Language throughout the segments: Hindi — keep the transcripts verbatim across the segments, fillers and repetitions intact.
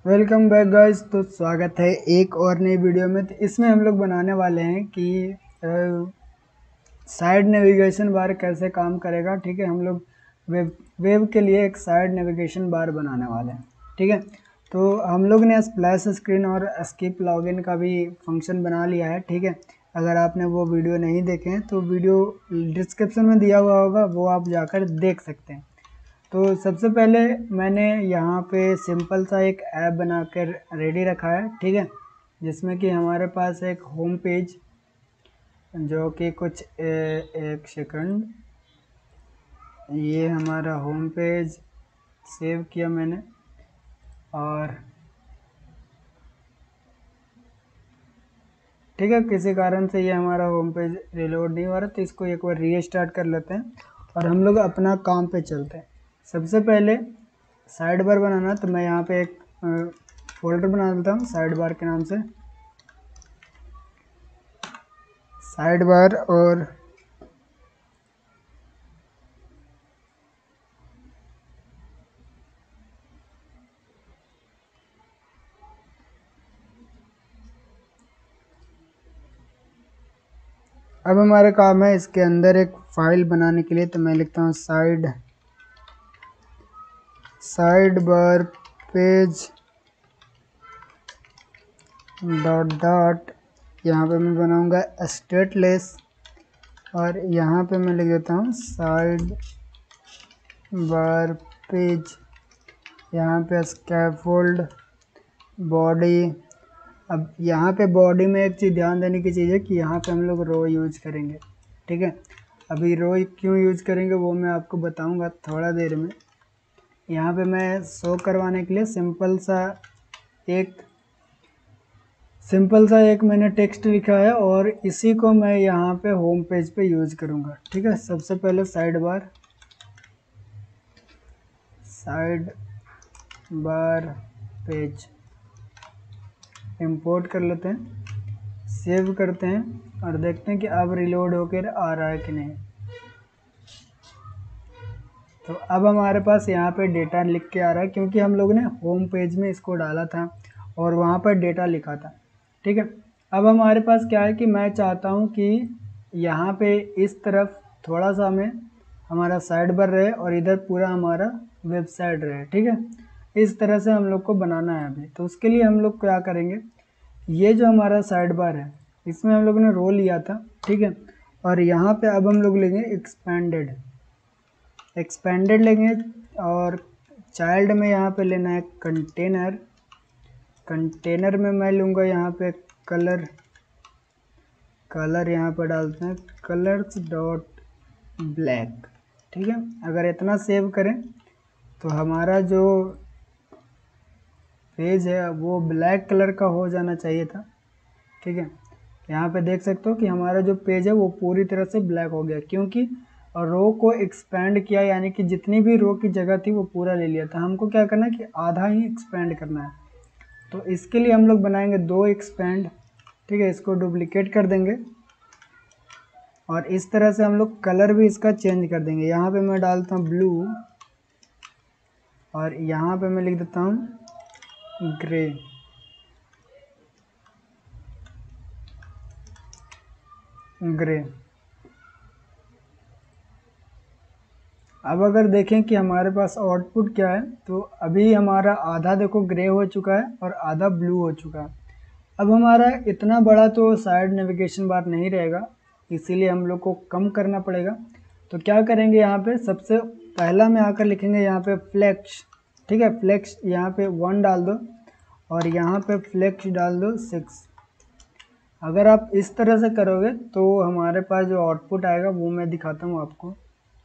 Welcome back guys. तो स्वागत है एक और नई वीडियो में। तो इसमें हम लोग बनाने वाले हैं कि साइड नेविगेशन बार कैसे काम करेगा। ठीक है, हम लोग वेब वेब के लिए एक साइड नेविगेशन बार बनाने वाले हैं। ठीक है, तो हम लोग ने स्प्लैश स्क्रीन और स्किप लॉगिन का भी फंक्शन बना लिया है। ठीक है, अगर आपने वो वीडियो नहीं देखे हैं तो वीडियो डिस्क्रिप्शन में दिया हुआ होगा, वो आप जाकर देख सकते हैं। तो सबसे पहले मैंने यहाँ पे सिंपल सा एक ऐप बनाकर रेडी रखा है। ठीक है, जिसमें कि हमारे पास एक होम पेज जो कि कुछ ए, एक सेकंड, ये हमारा होम पेज सेव किया मैंने और ठीक है, किसी कारण से ये हमारा होम पेज रिलोड नहीं हो रहा, तो इसको एक बार रीस्टार्ट कर लेते हैं और हम लोग अपना काम पे चलते हैं। सबसे पहले साइड बार बनाना, तो मैं यहाँ पे एक फोल्डर बना देता हूँ साइड बार के नाम से, साइड बार। और अब हमारा काम है इसके अंदर एक फाइल बनाने के लिए, तो मैं लिखता हूँ side side bar page dot dot, यहाँ पे मैं बनाऊंगा स्टेटलेस और यहाँ पे मैं लिख देता हूँ साइड बार पेज, यहाँ पे स्कैफोल्ड बॉडी। अब यहाँ पे बॉडी में एक चीज़ ध्यान देने की चीज़ है कि यहाँ पे हम लोग रो यूज करेंगे। ठीक है, अभी रो क्यों यूज करेंगे वो मैं आपको बताऊंगा थोड़ा देर में। यहाँ पे मैं शो करवाने के लिए सिंपल सा एक सिंपल सा एक मैंने टेक्स्ट लिखा है और इसी को मैं यहाँ पे होम पेज पे यूज करूँगा। ठीक है, सबसे पहले side bar side bar page import कर लेते हैं, सेव करते हैं और देखते हैं कि अब रिलोड होकर आ रहा है कि नहीं। तो अब हमारे पास यहाँ पे डेटा लिख के आ रहा है, क्योंकि हम लोग ने होम पेज में इसको डाला था और वहाँ पर डेटा लिखा था। ठीक है, अब हमारे पास क्या है कि मैं चाहता हूँ कि यहाँ पे इस तरफ थोड़ा सा हमें हमारा साइड बार रहे और इधर पूरा हमारा वेबसाइट रहे। ठीक है, इस तरह से हम लोग को बनाना है अभी। तो उसके लिए हम लोग क्या करेंगे, ये जो हमारा साइड बार है इसमें हम लोग ने रो लिया था। ठीक है, और यहाँ पे अब हम लोग लेंगे एक्सपेंडेड एक्सपेंडेड लेंगे और चाइल्ड में यहाँ पे लेना है कंटेनर। कंटेनर में मैं लूँगा यहाँ पे कलर कलर यहाँ पर डालते हैं कलर्स डॉट ब्लैक। ठीक है, अगर इतना सेव करें तो हमारा जो पेज है वो ब्लैक कलर का हो जाना चाहिए था। ठीक है, यहाँ पे देख सकते हो कि हमारा जो पेज है वो पूरी तरह से ब्लैक हो गया, क्योंकि रो को एक्सपेंड किया, यानी कि जितनी भी रो की जगह थी वो पूरा ले लिया था। हमको क्या करना है कि आधा ही एक्सपेंड करना है। तो इसके लिए हम लोग बनाएंगे दो एक्सपेंड। ठीक है, इसको डुप्लीकेट कर देंगे और इस तरह से हम लोग कलर भी इसका चेंज कर देंगे। यहाँ पे मैं डालता हूँ ब्लू और यहाँ पे मैं लिख देता हूँ ग्रे। ग्रे अब अगर देखें कि हमारे पास आउटपुट क्या है, तो अभी हमारा आधा देखो ग्रे हो चुका है और आधा ब्लू हो चुका है। अब हमारा इतना बड़ा तो साइड नेविगेशन बार नहीं रहेगा, इसीलिए हम लोग को कम करना पड़ेगा। तो क्या करेंगे, यहाँ पे सबसे पहला में आकर लिखेंगे यहाँ पे फ्लेक्स। ठीक है, फ्लेक्स यहाँ पे वन डाल दो और यहाँ पे फ्लेक्स डाल दो सिक्स। अगर आप इस तरह से करोगे तो हमारे पास जो आउटपुट आएगा वो मैं दिखाता हूँ आपको।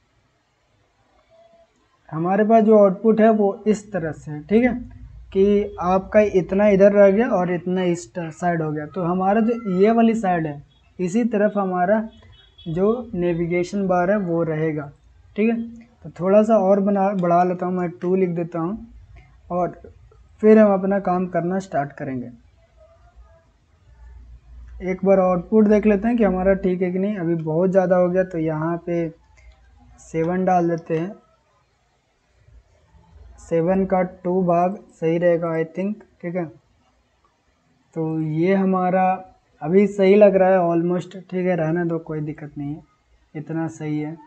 हमारे पास जो आउटपुट है वो इस तरह से है। ठीक है, कि आपका इतना इधर रह गया और इतना इस साइड हो गया। तो हमारा जो ये वाली साइड है इसी तरफ हमारा जो नेविगेशन बार है वो रहेगा। ठीक है, तो थोड़ा सा और बना बढ़ा लेता हूँ, मैं टू लिख देता हूँ और फिर हम अपना काम करना स्टार्ट करेंगे। एक बार आउटपुट देख लेते हैं कि हमारा ठीक है कि नहीं। अभी बहुत ज़्यादा हो गया तो यहाँ पे सेवन डाल देते हैं, सेवन का टू भाग सही रहेगा आई थिंक, ठीक है। तो ये हमारा अभी सही लग रहा है ऑलमोस्ट, ठीक है, रहने दो, कोई दिक्कत नहीं है, इतना सही है,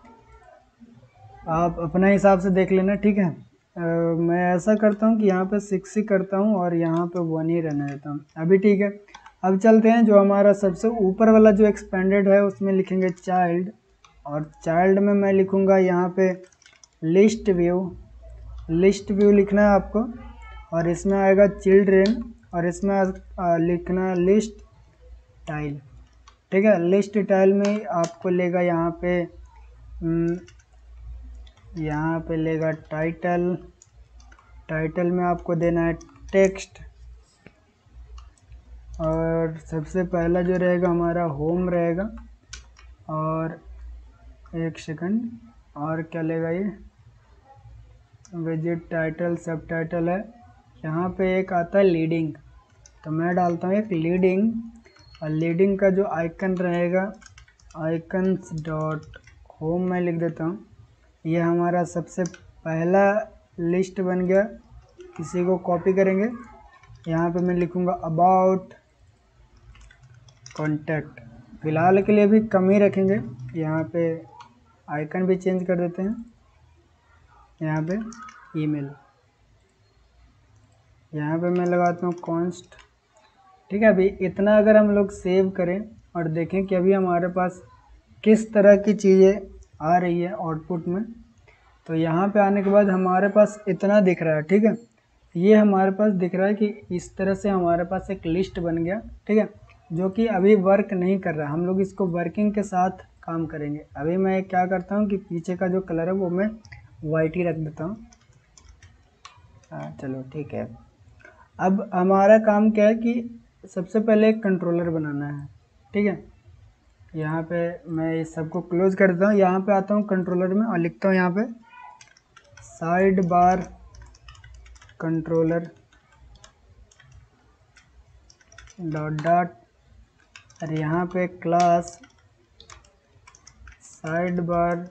आप अपने हिसाब से देख लेना, ठीक है। आ, मैं ऐसा करता हूँ कि यहाँ पे सिक्स ही करता हूँ और यहाँ पे वन ही रहने देता हूँ अभी, ठीक है। अब चलते हैं जो हमारा सबसे ऊपर वाला जो एक्सपेंडेड है उसमें लिखेंगे चाइल्ड, और चाइल्ड में मैं लिखूँगा यहाँ पे लिस्ट व्यू, लिस्ट व्यू लिखना है आपको, और इसमें आएगा चिल्ड्रेन, और इसमें आ, लिखना है लिस्ट टाइल, ठीक है। लिस्ट टाइल में आपको लेगा यहाँ पे यहाँ पे लेगा टाइटल, टाइटल में आपको देना है टेक्स्ट, और सबसे पहला जो रहेगा हमारा होम रहेगा, और एक सेकंड, और क्या लेगा ये विजिट टाइटल, सब टाइटल है, यहाँ पे एक आता है लीडिंग, तो मैं डालता हूँ एक लीडिंग, और लीडिंग का जो आइकन रहेगा आइकन्स डॉट होम में लिख देता हूँ। ये हमारा सबसे पहला लिस्ट बन गया, किसी को कॉपी करेंगे, यहाँ पे मैं लिखूँगा अबाउट कॉन्टैक्ट, फ़िलहाल के लिए भी कम ही रखेंगे, यहाँ पे आइकन भी चेंज कर देते हैं, यहाँ पे ईमेल, यहाँ पे मैं लगाता हूँ कॉन्स्ट, ठीक है। अभी इतना अगर हम लोग सेव करें और देखें कि अभी हमारे पास किस तरह की चीज़ें आ रही है आउटपुट में, तो यहाँ पे आने के बाद हमारे पास इतना दिख रहा है, ठीक है। ये हमारे पास दिख रहा है कि इस तरह से हमारे पास एक लिस्ट बन गया, ठीक है, जो कि अभी वर्क नहीं कर रहा, हम लोग इसको वर्किंग के साथ काम करेंगे। अभी मैं क्या करता हूँ कि पीछे का जो कलर है वो मैं वाइट ही रख देता हूँ, हाँ चलो ठीक है। अब हमारा काम क्या है कि सबसे पहले एक कंट्रोलर बनाना है, ठीक है। यहाँ पे मैं इस सबको क्लोज कर देता हूँ, यहाँ पे आता हूँ कंट्रोलर में और लिखता हूँ यहाँ पे side bar controller dot dot, और यहाँ पे क्लास साइड बार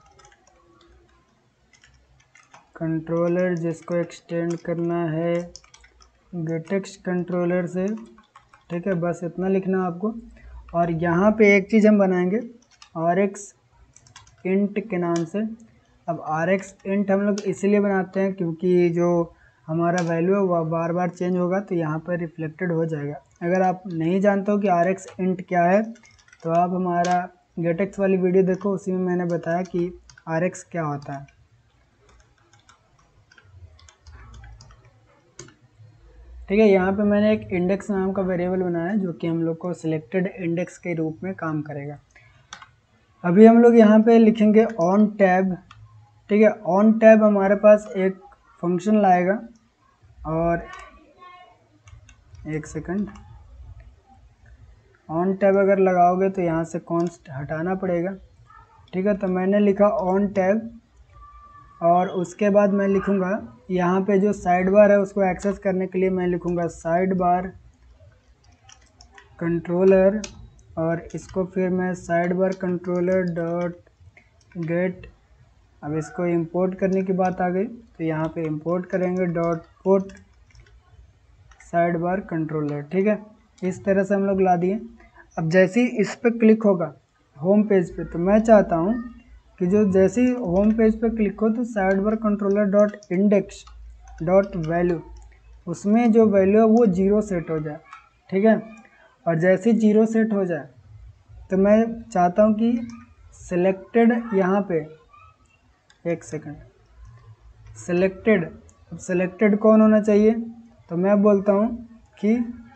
कंट्रोलर, जिसको एक्सटेंड करना है गेटेक्स्ट कंट्रोलर से, ठीक है, बस इतना लिखना आपको। और यहाँ पे एक चीज़ हम बनाएंगे आर एक्स इंट के नाम से। अब आर एक्स इंट हम लोग इसीलिए बनाते हैं क्योंकि जो हमारा वैल्यू है वह बार बार चेंज होगा, तो यहाँ पर रिफ्लेक्टेड हो जाएगा। अगर आप नहीं जानते हो कि आर एक्स इंट क्या है तो आप हमारा गेटेक्स वाली वीडियो देखो, उसी में मैंने बताया कि आर एक्स क्या होता है। ठीक है, यहाँ पे मैंने एक इंडेक्स नाम का वेरिएबल बनाया है जो कि हम लोग को सिलेक्टेड इंडेक्स के रूप में काम करेगा। अभी हम लोग यहाँ पे लिखेंगे ऑन टैब, ठीक है। ऑन टैब हमारे पास एक फंक्शन लाएगा, और एक सेकंड, ऑन टैब अगर लगाओगे तो यहाँ से कॉन्स्ट हटाना पड़ेगा, ठीक है। तो मैंने लिखा ऑन टैब, और उसके बाद मैं लिखूँगा यहाँ पे जो साइड बार है उसको एक्सेस करने के लिए मैं लिखूँगा साइड बार कंट्रोलर, और इसको फिर मैं side bar controller dot get. अब इसको इंपोर्ट करने की बात आ गई तो यहाँ पे इंपोर्ट करेंगे dot put side bar controller, ठीक है। इस तरह से हम लोग ला दिए। अब जैसे ही इस पर क्लिक होगा होम पेज पे, तो मैं चाहता हूँ कि जो जैसे ही होम पेज पे क्लिक हो तो side bar controller dot index dot value, उसमें जो वैल्यू है वो जीरो सेट हो जाए, ठीक है। और जैसे ही जीरो सेट हो जाए तो मैं चाहता हूँ कि सिलेक्टेड, यहाँ पे एक सेकंड, सिलेक्टेड, अब सिलेक्टेड कौन होना चाहिए, तो मैं बोलता हूँ कि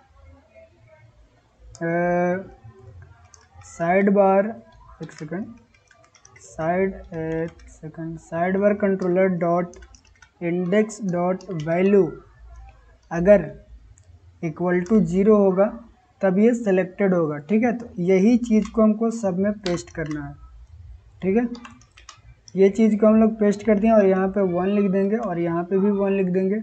साइड बार, एक सेकंड, साइड एक second side bar controller dot index dot value अगर इक्वल टू जीरो होगा तब ये सिलेक्टेड होगा, ठीक है। तो यही चीज़ को हमको सब में पेस्ट करना है, ठीक है। ये चीज़ को हम लोग पेस्ट कर दें और यहाँ पे वन लिख देंगे, और यहाँ पे भी वन लिख देंगे,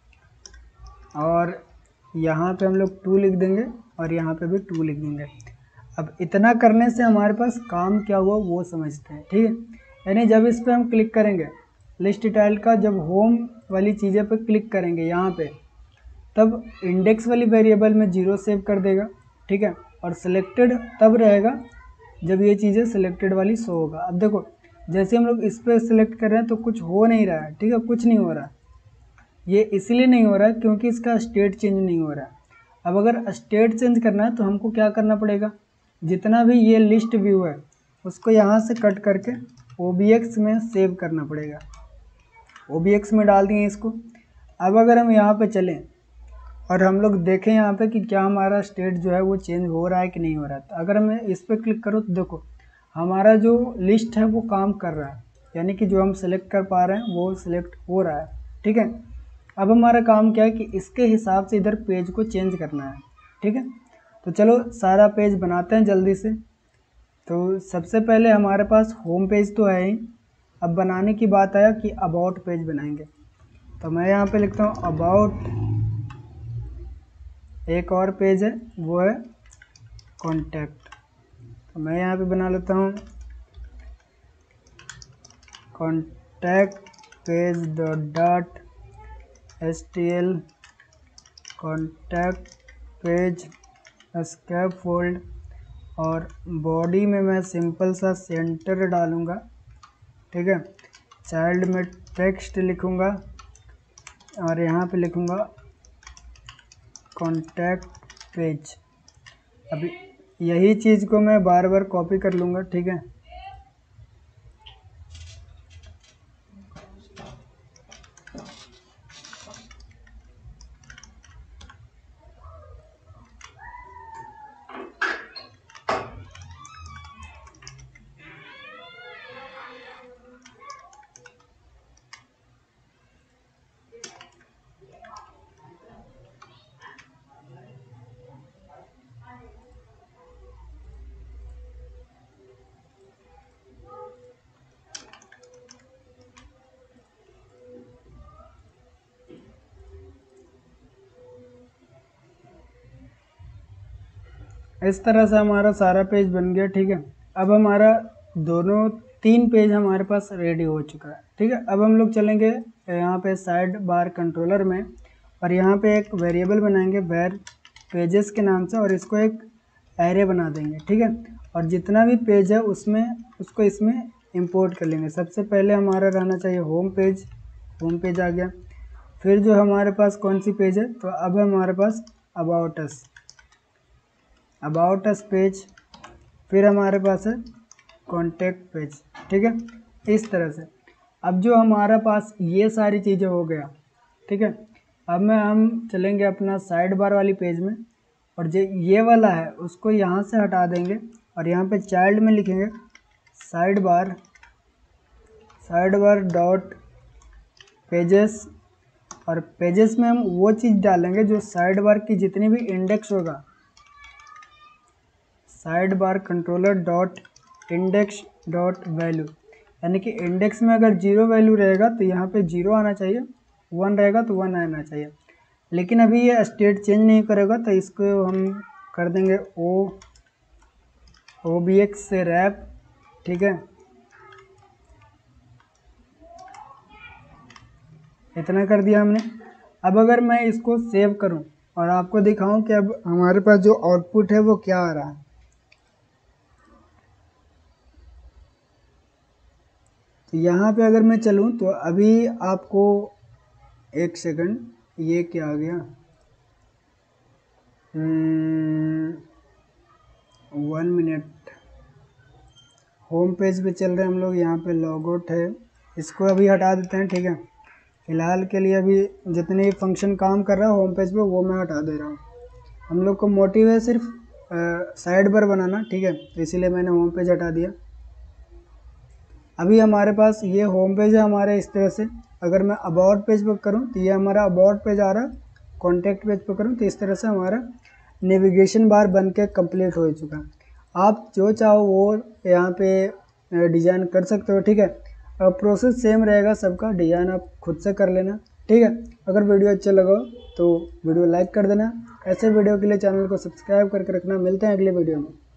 और यहाँ पे हम लोग टू लिख देंगे, और यहाँ पे भी टू लिख देंगे। अब इतना करने से हमारे पास काम क्या हुआ वो समझते हैं, ठीक है। यानी जब इस पर हम क्लिक करेंगे लिस्ट टाइल का जब होम वाली चीज़ें पे क्लिक करेंगे यहाँ पे, तब इंडेक्स वाली वेरिएबल में जीरो सेव कर देगा, ठीक है। और सिलेक्टेड तब रहेगा जब ये चीज़ें सिलेक्टेड वाली शो होगा। अब देखो जैसे हम लोग इस पर सिलेक्ट कर रहे हैं तो कुछ हो नहीं रहा है, ठीक है, कुछ नहीं हो रहा है। ये इसलिए नहीं हो रहा है क्योंकि इसका स्टेट चेंज नहीं हो रहा है। अब अगर स्टेट चेंज करना है तो हमको क्या करना पड़ेगा, जितना भी ये लिस्ट व्यू है उसको यहाँ से कट करके ओ बी एक्स में सेव करना पड़ेगा। ओ बी एक्स में डाल दिए इसको। अब अगर हम यहाँ पे चलें और हम लोग देखें यहाँ पे कि क्या हमारा स्टेट जो है वो चेंज हो रहा है कि नहीं हो रहा है, तो अगर मैं इस पर क्लिक करूँ तो देखो हमारा जो लिस्ट है वो काम कर रहा है, यानी कि जो हम सिलेक्ट कर पा रहे हैं वो सिलेक्ट हो रहा है, ठीक है। अब हमारा काम क्या है कि इसके हिसाब से इधर पेज को चेंज करना है, ठीक है। तो चलो सारा पेज बनाते हैं जल्दी से। तो सबसे पहले हमारे पास होम पेज तो है ही, अब बनाने की बात आया कि अबाउट पेज बनाएंगे। तो मैं यहाँ पे लिखता हूँ अबाउट, एक और पेज है वो है कॉन्टैक्ट। तो मैं यहाँ पे बना लेता हूँ contact page dot dot H T L contact page scaffold, और बॉडी में मैं सिंपल सा सेंटर डालूँगा, ठीक है। चाइल्ड में टेक्स्ट लिखूँगा और यहाँ पे लिखूँगा कॉन्टैक्ट पेज। अभी यही चीज़ को मैं बार बार कॉपी कर लूँगा, ठीक है। इस तरह से हमारा सारा पेज बन गया, ठीक है। अब हमारा दोनों तीन पेज हमारे पास रेडी हो चुका है, ठीक है। अब हम लोग चलेंगे यहाँ पे साइड बार कंट्रोलर में और यहाँ पे एक वेरिएबल बनाएंगे वेर पेजेस के नाम से, और इसको एक एरे बना देंगे, ठीक है। और जितना भी पेज है उसमें उसको इसमें इंपोर्ट कर लेंगे। सबसे पहले हमारा रहना चाहिए होम पेज, होम पेज आ गया। फिर जो हमारे पास कौन सी पेज है, तो अब हमारे पास about us, about us page. फिर हमारे पास है कॉन्टैक्ट पेज, ठीक है, इस तरह से। अब जो हमारा पास ये सारी चीज़ें हो गया, ठीक है। अब में हम चलेंगे अपना साइड बार वाली पेज में, और जो ये वाला है उसको यहाँ से हटा देंगे और यहाँ पे चाइल्ड में लिखेंगे side bar, side bar dot pages, और पेजेस में हम वो चीज़ डालेंगे जो साइड बार की जितनी भी इंडेक्स होगा, side bar controller dot index dot value, यानी कि इंडेक्स में अगर जीरो वैल्यू रहेगा तो यहाँ पे जीरो आना चाहिए, वन रहेगा तो वन आना चाहिए। लेकिन अभी ये स्टेट चेंज नहीं करेगा तो इसको हम कर देंगे ओ ओ बी एक्स से रैप, ठीक है। इतना कर दिया हमने। अब अगर मैं इसको सेव करूं और आपको दिखाऊं कि अब हमारे पास जो आउटपुट है वो क्या आ रहा है, तो यहाँ पे अगर मैं चलूँ तो अभी आपको एक सेकंड, ये क्या आ गया, वन मिनट। होम पेज पे चल रहे हैं हम लोग, यहाँ पे लॉग आउट है, इसको अभी हटा देते हैं, ठीक है। फिलहाल के लिए अभी जितने भी फंक्शन काम कर रहा है होम पेज पे वो मैं हटा दे रहा हूँ। हम लोग को मोटिव है सिर्फ साइड बार बनाना, ठीक है, तो इसीलिए मैंने होम पेज हटा दिया। अभी हमारे पास ये होम पेज है हमारे इस तरह से। अगर मैं अबाउट पेज पर करूँ तो ये हमारा अबाउट पेज आ रहा है, कॉन्टैक्ट पेज पर करूँ तो इस तरह से हमारा नेविगेशन बार बन के कम्प्लीट हो चुका है। आप जो चाहो वो यहाँ पे डिज़ाइन कर सकते हो, ठीक है। प्रोसेस सेम रहेगा सबका, डिज़ाइन आप खुद से कर लेना, ठीक है। अगर वीडियो अच्छा लगा तो वीडियो लाइक कर देना। ऐसे वीडियो के लिए चैनल को सब्सक्राइब करके रखना। मिलते हैं अगले वीडियो में।